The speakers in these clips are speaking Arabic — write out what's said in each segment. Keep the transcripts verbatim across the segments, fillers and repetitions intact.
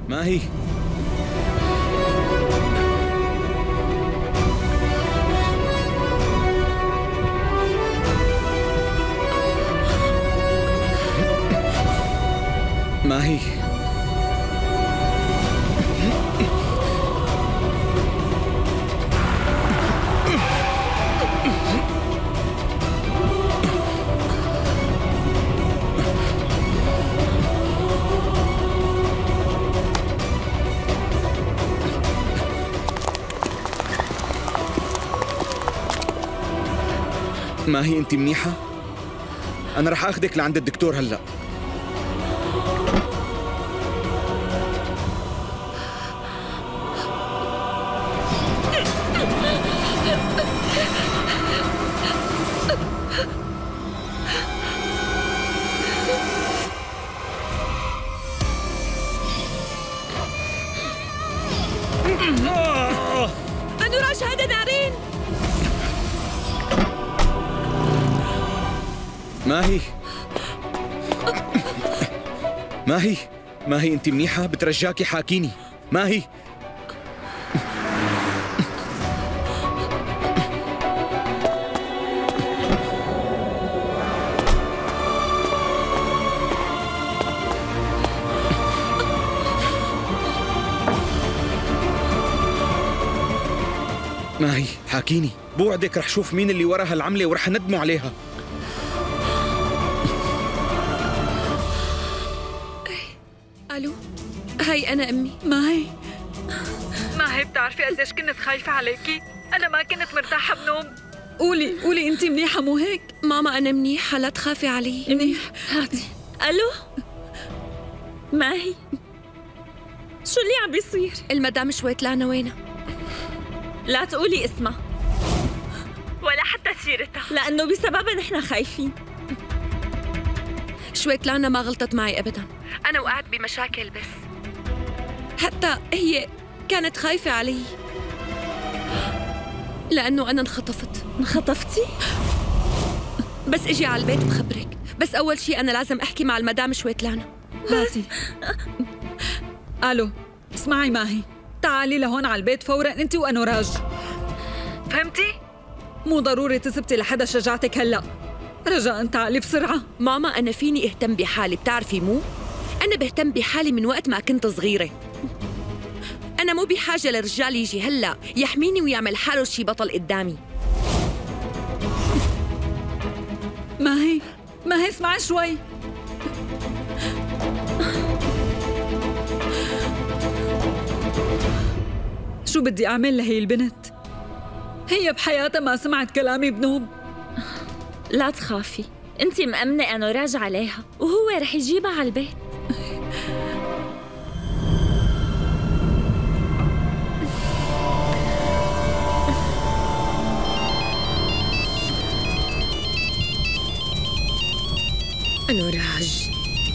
ماهي ماهي ماهي انت منيحة؟ أنا رح أخذك لعند الدكتور هلأ. أنوراج هذا نارين. ماهي ماهي ماهي انت منيحة؟ بترجاكي حاكيني ماهي. ماهي حاكيني، بوعدك رح شوف مين اللي ورا هالعملة ورح ندموا عليها. الو، هاي انا امي. ماهي ماهي بتعرفي قديش كنت خايفة عليكي؟ أنا ما كنت مرتاحة بنوم. قولي قولي أنت منيحة مو هيك؟ ماما أنا منيحة، لا تخافي علي. منيح. هاتي. ألو ماهي، شو اللي عم بيصير؟ المدام شويتلانا وينها؟ لا تقولي اسمها ولا حتى سيرتها، لأنه بسببها نحن خايفين. شويتلانا ما غلطت معي أبداً، أنا وقعت بمشاكل بس حتى هي كانت خايفة علي لأنه أنا انخطفت. انخطفتي؟ بس اجي على البيت بخبرك، بس أول شي أنا لازم أحكي مع المدام شويتلانا. هاتي. ألو اسمعي ماهي، تعالي لهون على البيت فوراً أنت وأنوراج. فهمتي؟ مو ضروري تثبتي لحدا شجعتك هلأ، رجاءً تعالي بسرعة. ماما أنا فيني اهتم بحالي، بتعرفي مو؟ أنا بهتم بحالي من وقت ما كنت صغيرة. أنا مو بحاجة لرجال يجي هلأ يحميني ويعمل حاله شي بطل قدامي. ماهي ماهي اسمعي شوي. شو بدي أعمل لهي البنت؟ هي بحياتها ما سمعت كلامي بنوب. لا تخافي، انتي مأمنة أنوراج عليها وهو رح يجيبها على البيت. أنوراج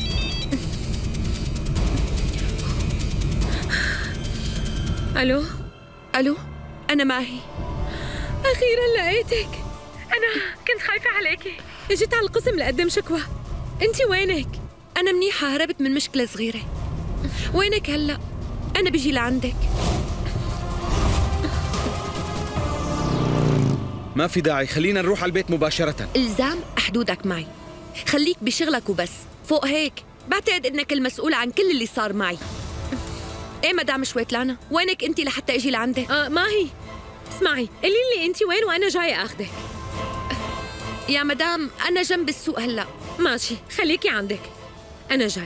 ألو ألو أنا ماهي. أخيراً لقيتك. أنا كنت خايفة عليكي، اجيت على القسم لأقدم شكوى. أنتِ وينك؟ أنا منيحة، هربت من مشكلة صغيرة. وينك هلأ؟ أنا بجي لعندك. ما في داعي، خلينا نروح على البيت مباشرة. إلزام حدودك معي، خليك بشغلك وبس. فوق هيك بعتقد إنك المسؤول عن كل اللي صار معي. إيه مدام شويتلانا، وينك أنتِ لحتى أجي لعندك؟ آه ماهي اسمعي، قولي لي أنتِ وين وأنا جاية أخذك. يا مدام أنا جنب السوق هلأ. ماشي خليكي عندك، أنا جاي.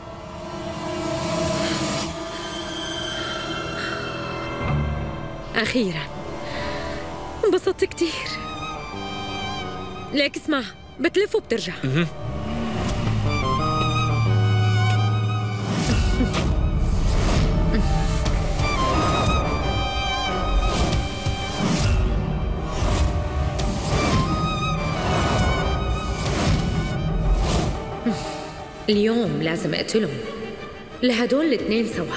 أخيراً انبسطت كتير. ليك اسمع، بتلف وبترجع. اليوم لازم اقتلهم لهدول الاثنين سوا.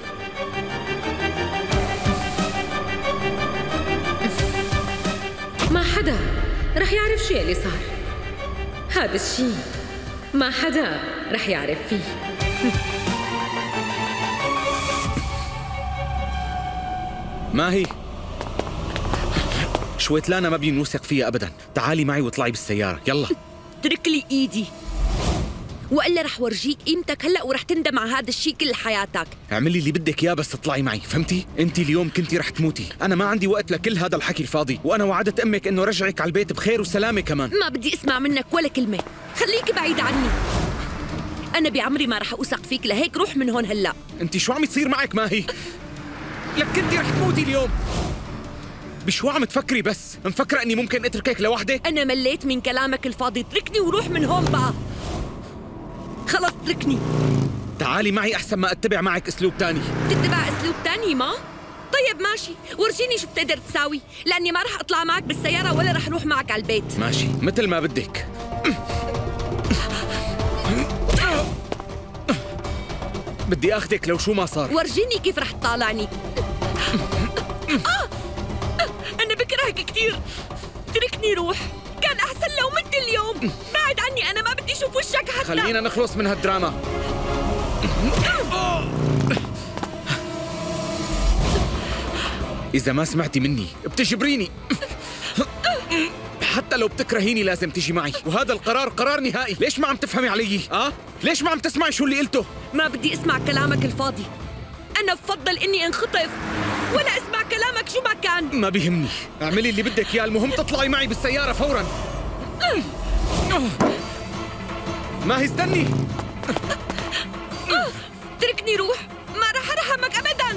ما حدا رح يعرف شو اللي صار، هذا الشيء ما حدا رح يعرف فيه. ماهي شويتلانا ما بنوثق فيها ابدا. تعالي معي واطلعي بالسياره يلا. اترك لي ايدي والا رح ورجيك قيمتك هلا ورح تندم على هذا الشيء كل حياتك. اعملي اللي بدك اياه بس تطلعي معي، فهمتي؟ انت اليوم كنتي رح تموتي، انا ما عندي وقت لكل هذا الحكي الفاضي، وانا وعدت امك انه رجعك على البيت بخير وسلامه كمان. ما بدي اسمع منك ولا كلمه، خليك بعيد عني. انا بعمري ما رح اوثق فيك، لهيك روح من هون هلا. انت شو عم يصير معك ماهي؟ لك كنتي رح تموتي اليوم. بشو عم تفكري بس؟ مفكرة اني ممكن اتركك لوحدك؟ انا مليت من كلامك الفاضي، اتركني وروح من هون بقى. خلص اتركني. تعالي معي احسن ما اتبع معك اسلوب تاني. تتبع اسلوب تاني ما؟ طيب ماشي، ورجيني شو بتقدر تساوي، لاني ما رح اطلع معك بالسيارة ولا رح اروح معك على البيت. ماشي مثل ما بدك. بدي اخذك لو شو ما صار. ورجيني كيف رح تطالعني. آه! انا بكرهك كثير، اتركني روح. كان احسن لو مت اليوم. بعد عني، انا ما بدي اشوف وشك حتى. خلينا نخلص من هالدراما. إذا ما سمعتي مني بتجبريني. حتى لو بتكرهيني لازم تيجي معي، وهذا القرار قرار نهائي. ليش ما عم تفهمي علي؟ آه؟ ليش ما عم تسمعي شو اللي قلته؟ ما بدي اسمع كلامك الفاضي. أنا بفضل إني انخطف ولا اسمع كلامك شو ما كان. ما بيهمني، اعملي اللي بدك اياه، المهم تطلعي معي بالسيارة فوراً. ما هي استني. اتركني روح، ما رح أرحمك أبداً.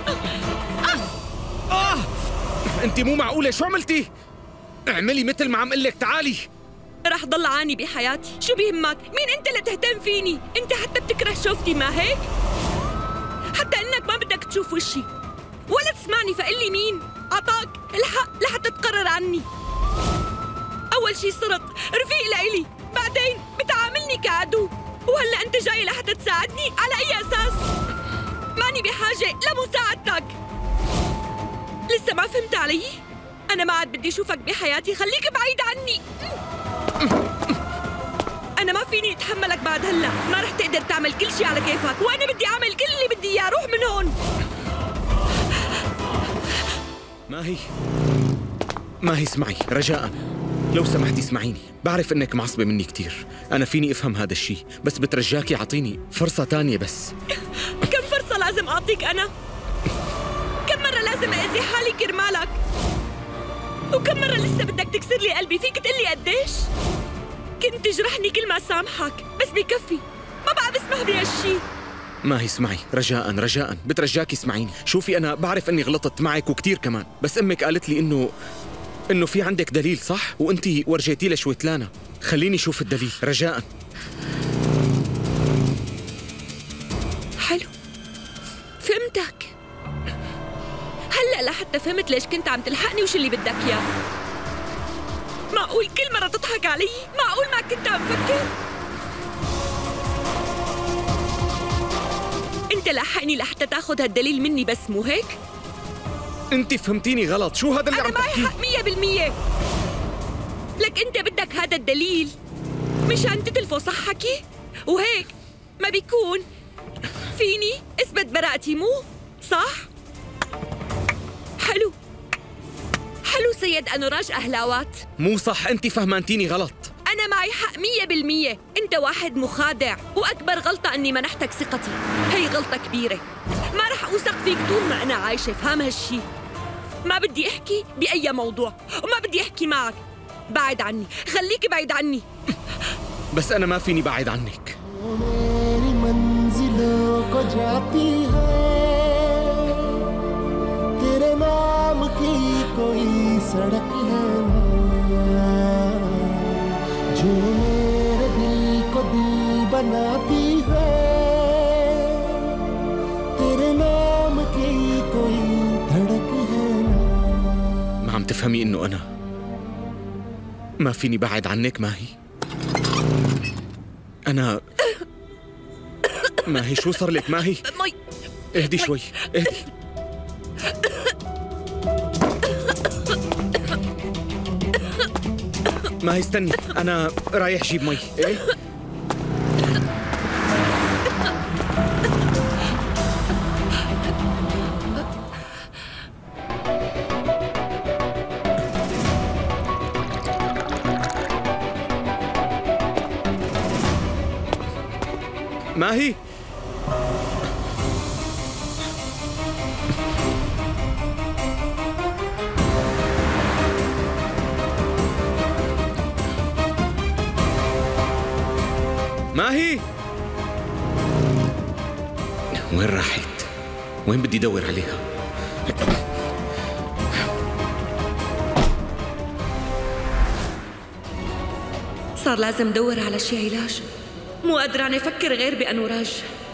آه أنت مو معقولة، شو عملتي؟ اعملي مثل ما عم قلك. تعالي. رح ضل عاني بحياتي، شو بيهمك؟ مين أنت اللي تهتم فيني؟ أنت حتى بتكره شوفتي ما هيك؟ حتى إنك ما بدك تشوف وشي ولا تسمعني، فقلي مين عطاك الحق لحتى تقرر عني؟ أول شي صرت رفيق لإلي، بعدين بتعاملني كعدو، وهلأ أنت جاي لحتى تساعدني على أي أساس؟ ماني بحاجة لمساعدتك. لسه ما فهمت علي؟ أنا ما عاد بدي أشوفك بحياتي، خليك بعيد عني. أنا ما فيني أتحملك بعد هلا، ما رح تقدر تعمل كل شي على كيفك، وأنا بدي أعمل كل اللي بدي إياه. روح من هون. ما هي ما هي اسمعي رجاءً، لو سمحتي اسمعيني. بعرف إنك معصبة مني كتير، أنا فيني أفهم هذا الشي، بس بترجاكي أعطيني فرصة تانية بس. كم فرصة لازم أعطيك أنا؟ كم مرة لازم أذي حالي كرمالك؟ وكم مرة لسه بدك تكسر لي قلبي؟ فيك تقلي قديش؟ كنت تجرحني كل ما سامحك، بس بكفي، ما بقى بسمح بهالشي. ما هي اسمعي رجاءً رجاءً، بترجاكي اسمعيني. شوفي أنا بعرف إني غلطت معك وكتير كمان، بس أمك قالت لي إنه إنه في عندك دليل صح؟ وأنتي ورجيتي لي شويتلانا. خليني شوف الدليل رجاءً. حلو، فهمتك. هلأ لحتى فهمت ليش كنت عم تلحقني وش اللي بدك إياه. معقول كل مرة تضحك علي؟ معقول ما كنت عم فكر؟ أنت لحقني لحتى تاخذ هالدليل مني بس، مو هيك؟ أنت فهمتيني غلط، شو هذا اللي عم تحكيه؟ أنا معي حق مية بالمية. لك أنت بدك هذا الدليل مشان تتلفه، صح حكي؟ وهيك ما بيكون فيني اثبت براءتي، مو صح؟ حلو حلو سيد أنوراج أهلاوات. مو صح، أنت فهمانتيني غلط. أنا معي حق مية بالمية. أنت واحد مخادع، وأكبر غلطة أني منحتك ثقتي، هي غلطة كبيرة. ما رح أوثق فيك طول ما أنا عايشة، فهم هالشي. ما بدي أحكي بأي موضوع، وما بدي أحكي معك. بعد عني، خليك بعيد عني. بس أنا ما فيني بعد عنك. सड़क है जो मेरे दिल को दिल बनाती है तेरे नाम की कोई धड़क है ما عم تفهمي إنه أنا ما فيني بعد عنك ماهي؟ أنا ماهي شو صار لك ماهي؟ مي اهدي شوي اهدي. ما استني، أنا رايح جيب مي. إيه؟ ماهي ماهي وين راحت؟ وين بدي ادور عليها؟ صار لازم دور على شي علاج. مو قدرانة أفكر غير بأنوراج.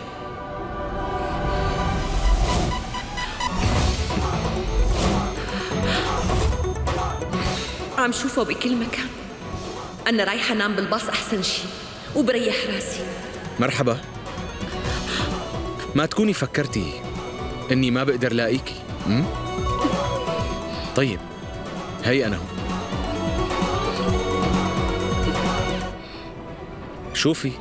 عم شوفه بكل مكان. أنا رايحة نام بالباص أحسن شي وبريح راسي. مرحبا. ما تكوني فكرتي إني ما بقدر لاقيكي؟ م? طيب هي أنا هون. شوفي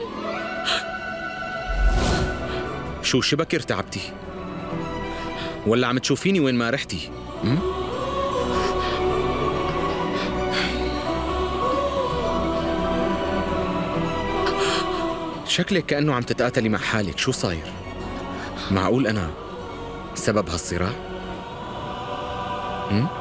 شو شبك ارتعبتي؟ ولا عم تشوفيني وين ما رحتي؟ م? شكلك كأنه عم تتقاتلي مع حالك، شو صاير؟ معقول أنا سبب هالصراع؟ م?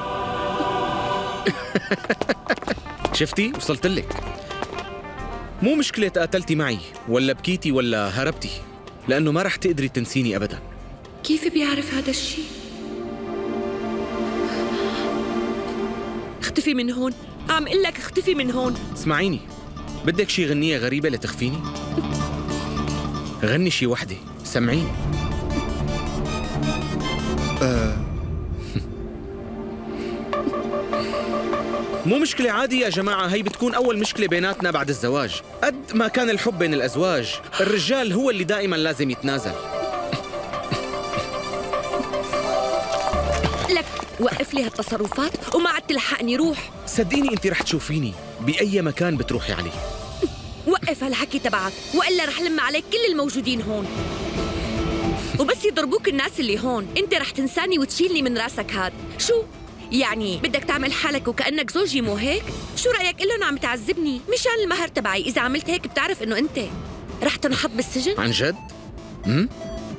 شفتي؟ وصلت لك. مو مشكلة قاتلتي معي ولا بكيتي ولا هربتي، لأنه ما رح تقدري تنسيني أبداً. كيف بيعرف هذا الشيء؟ اختفي من هون، عم قل لك اختفي من هون. اسمعيني، بدك شي غنية غريبة لتخفيني؟ غني شي وحدة، سمعيني. أه. مو مشكلة، عادي يا جماعة، هي بتكون أول مشكلة بيناتنا بعد الزواج. قد ما كان الحب بين الأزواج، الرجال هو اللي دائما لازم يتنازل. لك وقف لي هالتصرفات وما عاد تلحقني، روح. صدقيني انت رح تشوفيني بأي مكان بتروحي عليه. وقف هالحكي تبعك وإلا رح لم عليك كل الموجودين هون. وبس يضربوك الناس اللي هون انت رح تنساني وتشيلني من راسك. هاد شو يعني؟ بدك تعمل حالك وكأنك زوجي، مو هيك؟ شو رأيك إلا أنه عم تعذبني مشان المهر تبعي؟ إذا عملت هيك بتعرف إنه أنت رح تنحط بالسجن. عن جد؟ امم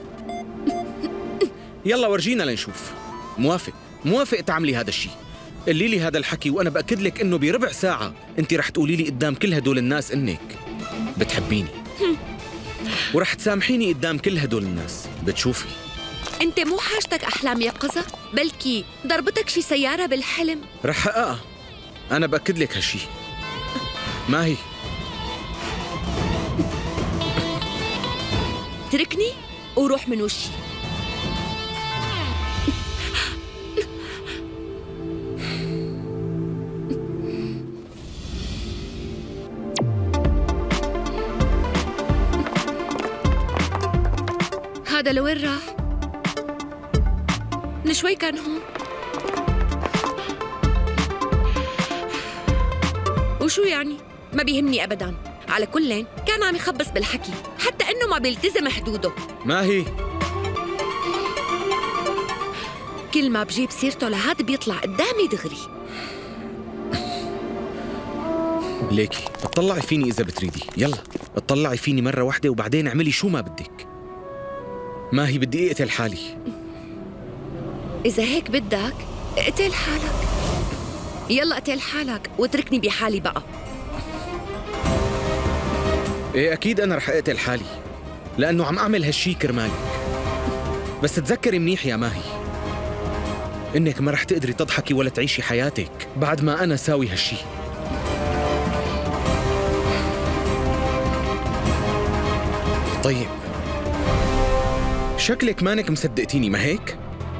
يلا ورجينا لنشوف. موافق موافق تعملي هذا الشيء. قولي لي هذا الحكي وأنا بأكد لك إنه بربع ساعة أنت رح تقولي لي قدام كل هدول الناس إنك بتحبيني، ورح تسامحيني قدام كل هدول الناس. بتشوفي أنت مو حاجتك أحلام يقظة، بلكي ضربتك شي سيارة بالحلم. رح حققها، أنا بأكد لك هالشي. ما هي تركني وروح من وشي. هذا لوين راح؟ من شوي كان هون. وشو يعني؟ ما بيهمني أبداً. على كل كان عم يخبص بالحكي، حتى إنه ما بيلتزم حدوده. ما هي كل ما بجيب سيرته لهاد بيطلع قدامي دغري. ليكي اطلعي فيني إذا بتريدي، يلا اطلعي فيني مرة واحدة وبعدين اعملي شو ما بدك. ما هي بدي اقتل حالي. إذا هيك بدك اقتل حالك، يلا اقتل حالك واتركني بحالي بقى. ايه أكيد أنا رح اقتل حالي، لأنه عم أعمل هالشي كرمالك. بس تذكري منيح يا ماهي إنك ما رح تقدري تضحكي ولا تعيشي حياتك بعد ما أنا ساوي هالشي. طيب شكلك مانك مصدقتيني، ما هيك؟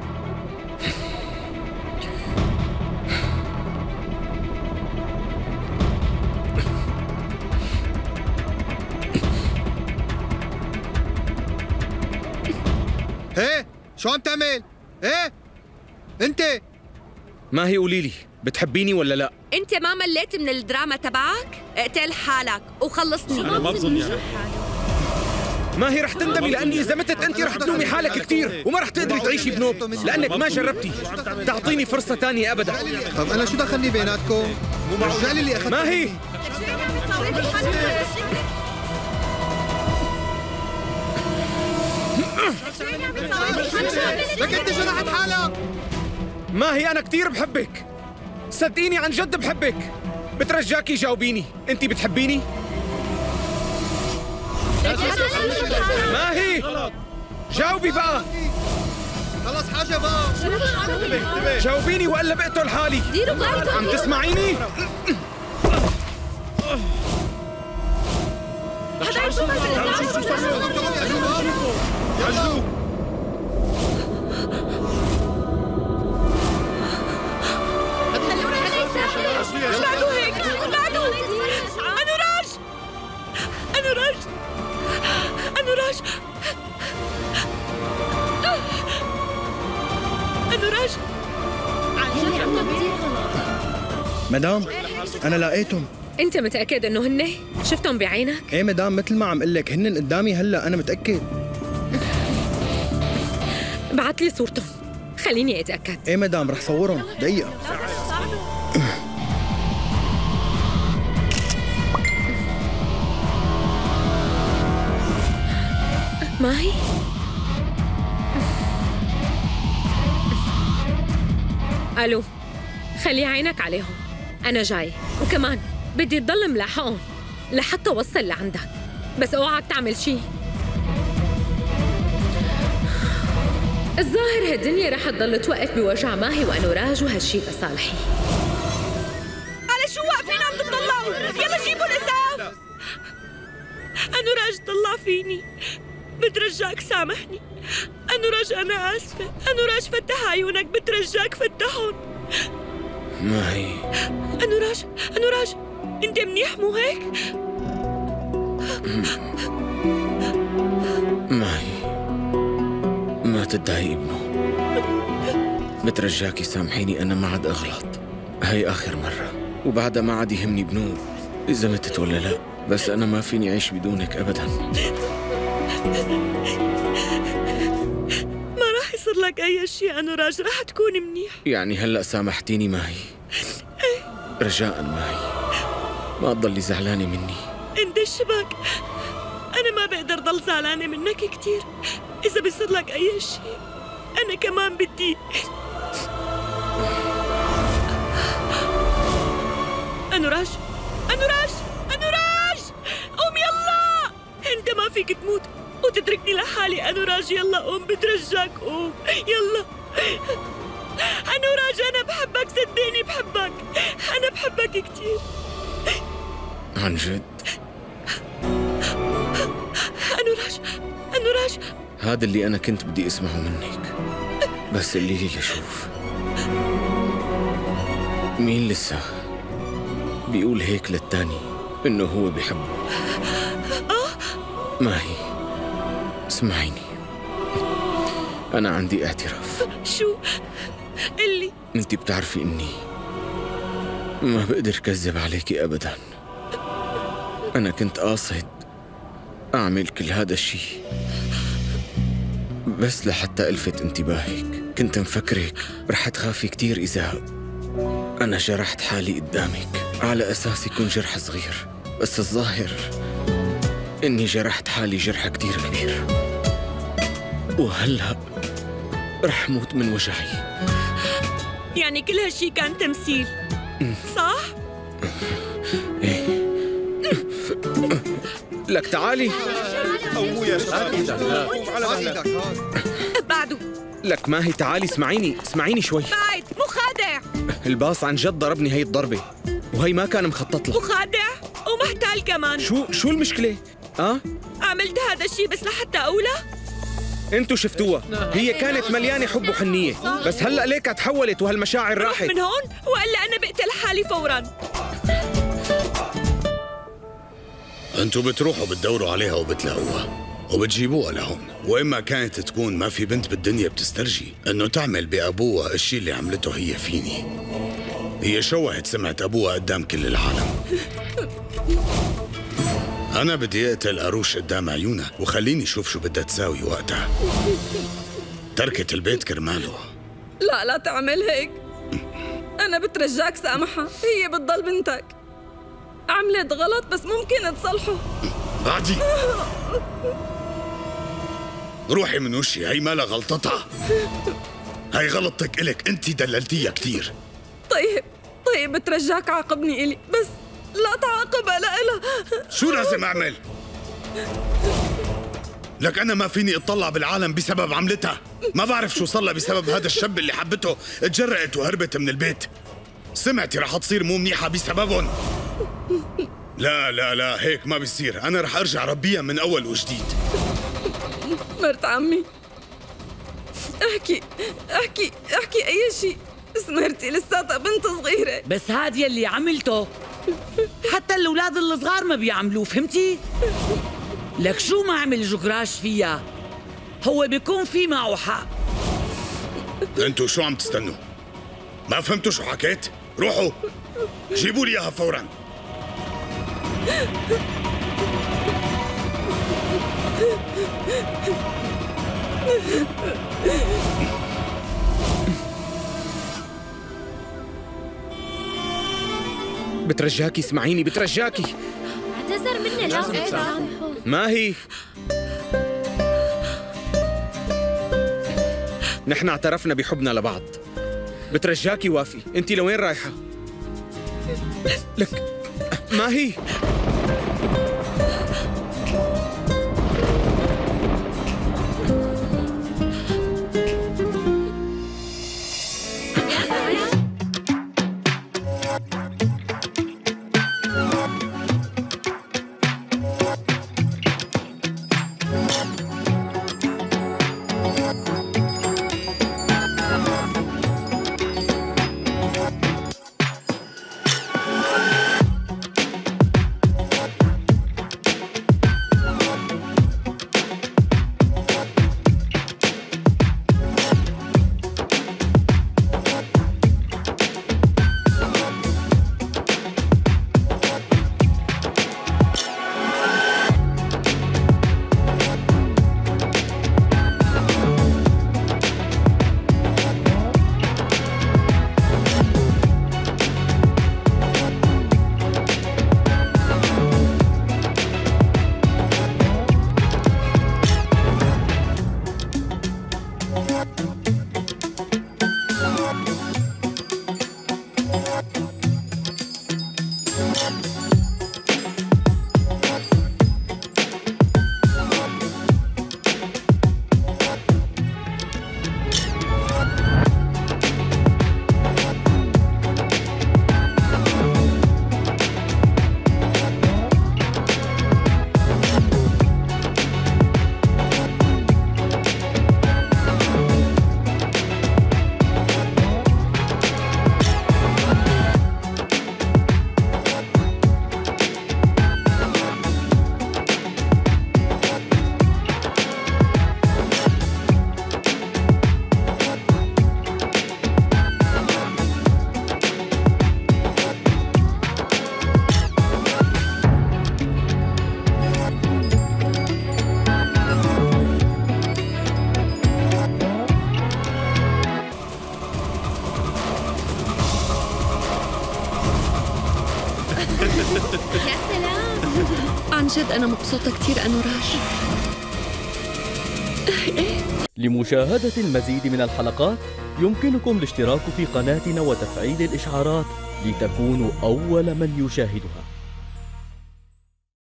ايه شو عم تعمل؟ ايه انت ما هي قولي لي بتحبيني ولا لا؟ انت ما مليت من الدراما تبعك؟ اقتل حالك وخلصني. انا ما بظن يعني. ما هي رح تندمي، لأني إذا متت أنت رح تلومي حالك كثير وما رح تقدري تعيشي بنوب، لأنك ما جربتي تعطيني فرصة تانية أبدا. طب انا شو دخلني بيناتكم؟ الرجال اللي اخذ. ما هي لك انت جرحت حالك. ما هي أنا كتير بحبك، صدقيني عن جد بحبك. بترجاكي جاوبيني، أنت بتحبيني؟ ما هي جاوبي بقى. خلص حاجة بقى. جاوبيني وإلا بقتل حالي. عم تسمعيني؟ بعدوا هيك، بعدوا. أنوراج، أنوراج، أنوراج، أنوراج. عن جد عملوا كثير غلط. مدام أنا لقيتهم. أنت متأكد إنه هن؟ شفتهم بعينك؟ إيه مدام، مثل ما عم قل لك هن قدامي هلا، أنا متأكد. بعت لي صورتهم، خليني أتأكد. إيه مدام، رح صورهم دقيقة. ما هي؟ ألو، خلي عينك عليهم، أنا جاي، وكمان بدي تضل ملاحقهم لحتى وصل لعندك، بس اوعك تعمل شي. الظاهر هالدنيا رح تضل توقف بوجع ماهي وأنوراج وهالشي لصالحي. على شو واقفين عم تطلعوا؟ يلا جيبوا الإسعاف. أنوراج طلع فيني، بترجاك سامحني. أنوراج أنا آسفة. أنوراج فتح عيونك، بترجاك فتحهم. ما هي أنوراج، أنوراج أنت منيح مو هيك؟ ما هي ما تدعي ابنه. بترجاكي سامحيني، أنا ما عاد أغلط، هاي آخر مرة، وبعدها ما عاد يهمني ابنه إذا متت ولا لا، بس أنا ما فيني أعيش بدونك أبداً. ما راح يصير لك أي شيء أنوراج، راح تكون منيح. يعني هلأ سامحتيني ماهي؟ رجاءً ماهي، ما تضلي زعلانة مني. انت الشبك، أنا ما بقدر ضل زعلانة منك كتير. إذا بيصير لك أي شيء أنا كمان بدي. أنوراج، أنوراج، أنوراج، قوم يلا. أنت ما فيك تموت وتتركني لحالي. أنوراج يلا قوم، بترجاك قوم يلا. أنوراج أنا بحبك، صدقني بحبك، أنا بحبك كتير. عن جد؟ أنوراج، أنوراج، هذا اللي أنا كنت بدي أسمعه منك، بس اللي لي لشوف مين لسه بيقول هيك للتاني إنه هو بيحبه. ما هي اسمعيني، أنا عندي اعتراف. شو؟ اللي أنت بتعرفي إني ما بقدر كذب عليكي أبداً. أنا كنت قاصد أعمل كل هذا الشيء بس لحتى ألفت انتباهك. كنت مفكرك رح تخافي كتير إذا أنا جرحت حالي قدامك على أساس يكون جرح صغير، بس الظاهر إني جرحت حالي جرح كتير كبير، وهلأ رح موت من وجعي. يعني كل هالشي كان تمثيل صح؟ إيه. لك تعالي. بعده لك ما هي تعالي، اسمعيني اسمعيني شوي. بعد مو خادع. الباص عن جد ضربني هي الضربة، وهي ما كان مخطط لها. وخادع ومحتال كمان. شو شو المشكلة؟ اه؟ عملت هذا الشيء بس لحتى أولى؟ انتو شفتوها، هي كانت مليانة حب وحنية، بس هلأ ليك تحولت وهالمشاعر راحت من هون وإلا أنا بقتل حالي فوراً. انتوا بتروحوا بتدوروا عليها وبتلاقوها وبتجيبوها لهون، وإما كانت تكون ما في بنت بالدنيا بتسترجي إنه تعمل بأبوها الشيء اللي عملته هي فيني. هي شوهت سمعة أبوها قدام كل العالم. أنا بدي أقتل أروش قدام عيونها وخليني شوف شو بدها تساوي وقتها. تركت البيت كرماله. لا لا تعمل هيك، أنا بترجاك سامحها، هي بتضل بنتك، عملت غلط بس ممكن تصلحه. عادي روحي من وشي، هي ما لها غلطتها. هي غلطتك إلك، أنت دللتيها كتير. طيب طيب بترجاك عاقبني إلي، بس لا تعاقبها لإلها. شو لازم أعمل؟ لك أنا ما فيني أطلع بالعالم بسبب عملتها. ما بعرف شو صار لها بسبب هذا الشاب اللي حبته، اتجرأت وهربت من البيت. سمعتي رح تصير مو منيحة بسببهم. لا لا لا، هيك ما بيصير. أنا رح أرجع ربيها من أول وجديد. مرت عمي، احكي احكي احكي أي شيء. سمرتي لساتها بنت صغيرة. بس هاد يلي عملته حتى الأولاد الصغار ما بيعملوه، فهمتي؟ لك شو ما عمل جقراش فيها، هو بيكون في معه حق. انتوا شو عم تستنوا؟ ما فهمتوا شو حكيت؟ روحوا جيبوا لي اياها فورا. بترجاكي اسمعيني، بترجاكي. اعتذر مني، لازم تسامحه. ما هي نحن اعترفنا بحبنا لبعض. بترجاكي وافي، انت لوين رايحة؟ لك ما هي يا سلام. عن جد أنا مبسوطة كتير أنوراج. لمشاهدة المزيد من الحلقات يمكنكم الاشتراك في قناتنا وتفعيل الإشعارات لتكونوا أول من يشاهدها.